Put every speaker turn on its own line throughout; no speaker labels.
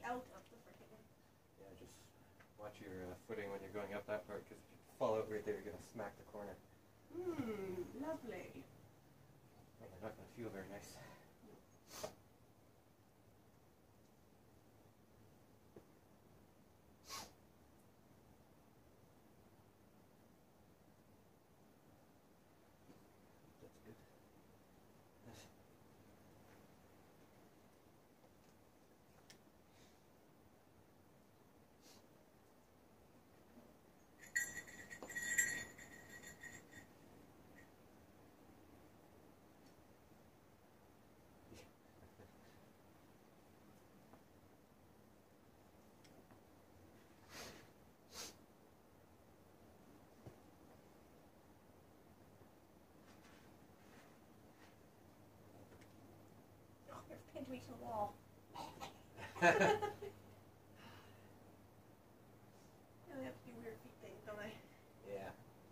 out of the freaking...
Yeah, just watch your footing when you're going up that part, because if you fall out right there, you're going to smack the corner.
Lovely.
Well, they're not going to feel very nice. That's good. Yes.
Oh, you've pinned me to the wall. I have to do weird feet things, don't I?
Yeah.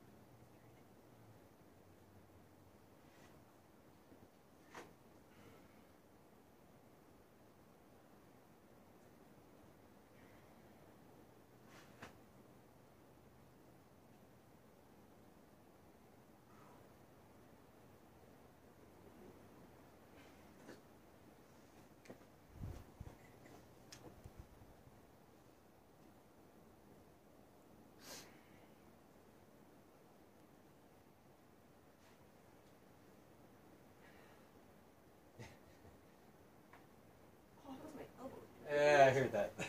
Oh, that was my elbow.
Yeah, I heard that.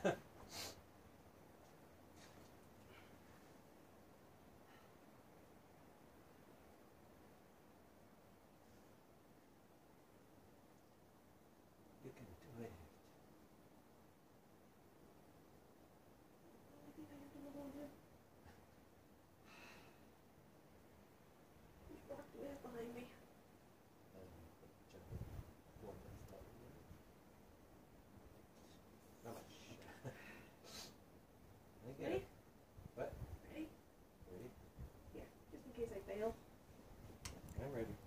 You can do it.
I think I have to move on here. You walked away behind me. Ready?
What?
Ready?
Ready?
Here, just in case I fail.
I'm ready.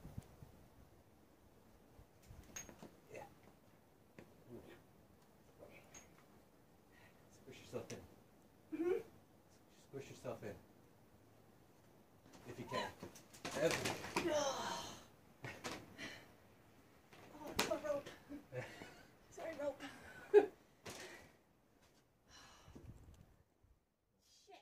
Yeah. Ooh. Squish yourself in. Squish yourself in. If you can. That's it.
Oh, it's a rope. Sorry, rope. Shit.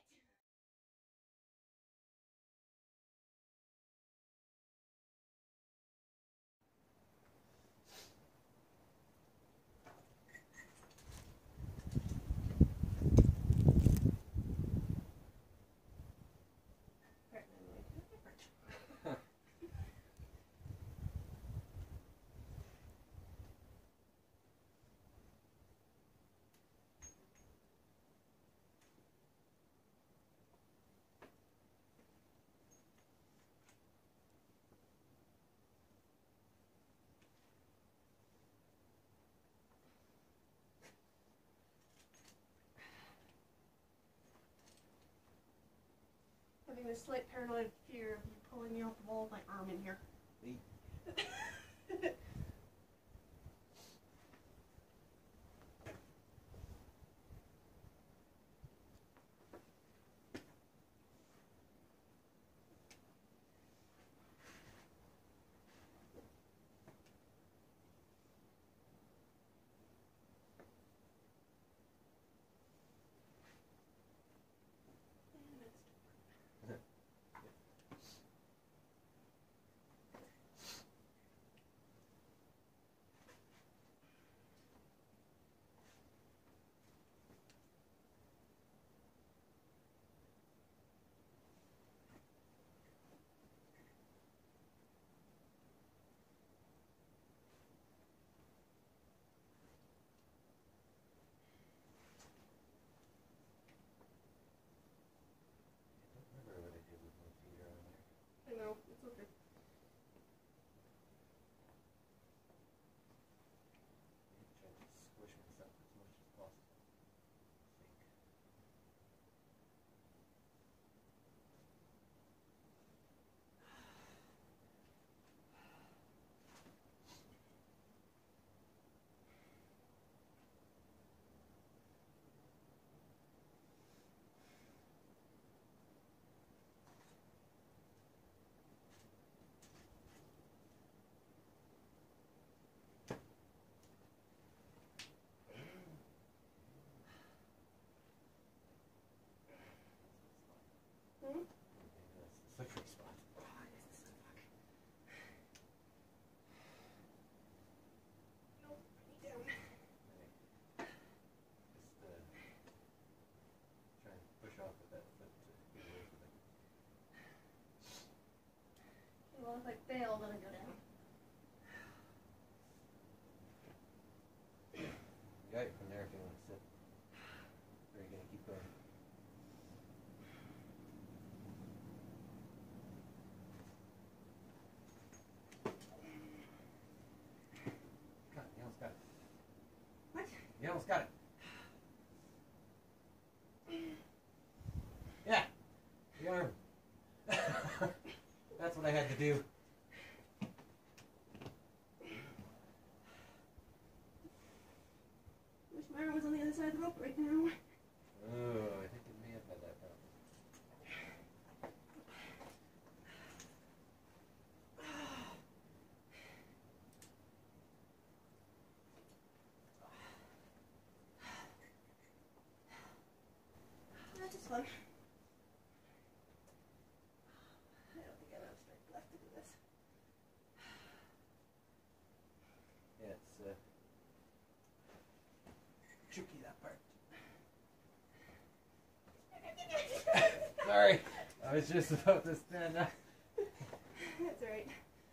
Having this slight paranoid fear of you pulling me off the wall with my arm in here.
Me.
I know, it's okay.
Try to squish myself as much as possible.
Well, if I fail, then I go down.
You got it from there if you want to sit. Or are you going to keep going? Come on, you almost got it.
What?
You almost got it. Yeah, the arm. That's what I had to do.
Wish my arm was on the other side of the rope right now.
Oh, I think it may have had that problem.
That's just fun. I don't think I have enough strength left to do this.
Yeah, it's tricky, that part. Sorry, I was just about to stand up.
That's alright.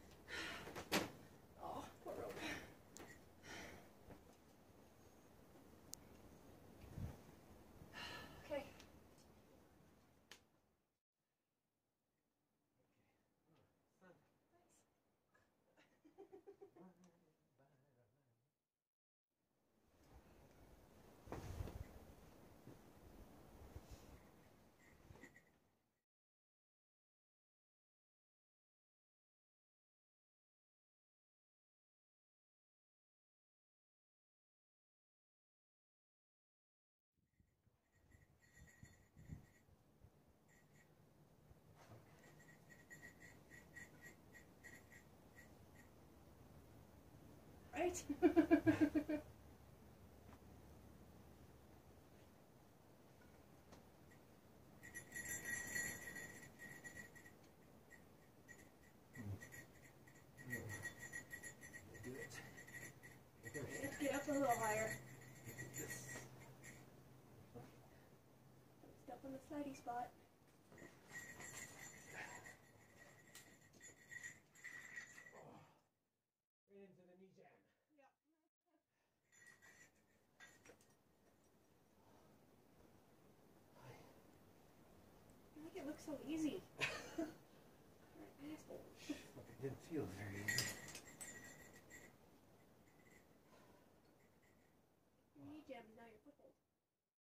Oh, poor rope. Okay. Right?
Do it.
Let's get up a little higher. Step on the slidey spot.
Right into the knee jam.
Yep. Make it look so easy. You're an asshole.
Look, it didn't feel very easy.
Your knee jam is now your football.